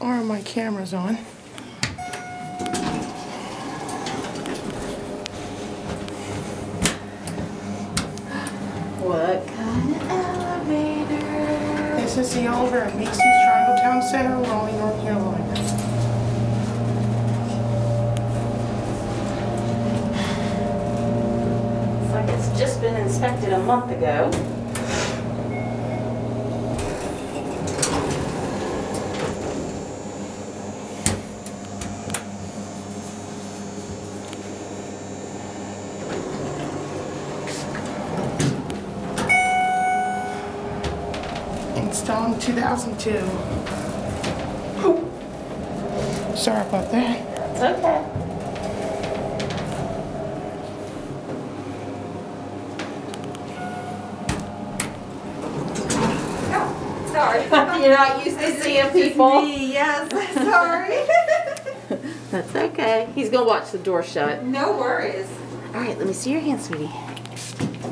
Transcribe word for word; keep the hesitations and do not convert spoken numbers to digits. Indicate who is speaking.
Speaker 1: Or my camera's on.
Speaker 2: What kind of elevator?
Speaker 1: This is the elevator at Macys Tribal Town Center, Raleigh, North Carolina.
Speaker 2: Looks like it's just been inspected a month ago.
Speaker 1: Installed in two thousand two. Sorry about that.
Speaker 2: It's okay.
Speaker 3: Oh, sorry.
Speaker 2: You're not used to seeing people.
Speaker 3: Me, yes, sorry.
Speaker 2: That's okay. He's gonna watch the door shut.
Speaker 3: No worries.
Speaker 2: All right, let me see your hand, sweetie.